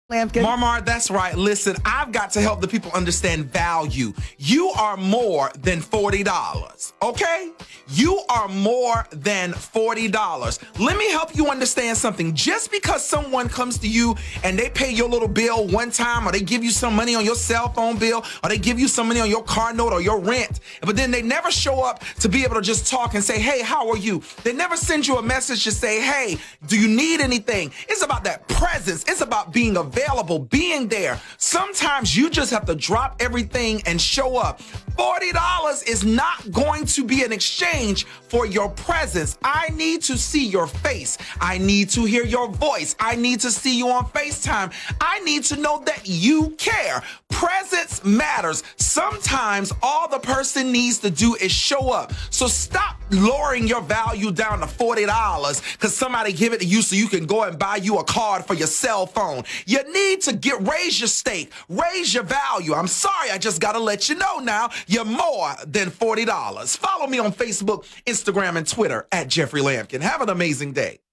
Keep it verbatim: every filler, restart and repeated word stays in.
Lampkin. Marmar, that's right. Listen, I've got to help the people understand value. You are more than forty dollars, okay? You are more than forty dollars. Let me help you understand something. Just because someone comes to you and they pay your little bill one time, or they give you some money on your cell phone bill, or they give you some money on your car note or your rent, but then they never show up to be able to just talk and say, hey, how are you? They never send you a message to say, hey, do you need anything? It's about that presence. It's about being available. Available, being there. Sometimes you just have to drop everything and show up. forty dollars is not going to be an exchange for your presence. I need to see your face. I need to hear your voice. I need to see you on FaceTime. I need to know that you care. Presence matters. Sometimes all the person needs to do is show up. So stop lowering your value down to forty dollars because somebody give it to you so you can go and buy you a card for your cell phone. You need to get raise your stake, raise your value. I'm sorry, I just got to let you know now, you're more than forty dollars. Follow me on Facebook, Instagram, and Twitter at Jeffrey Lampkin. Have an amazing day.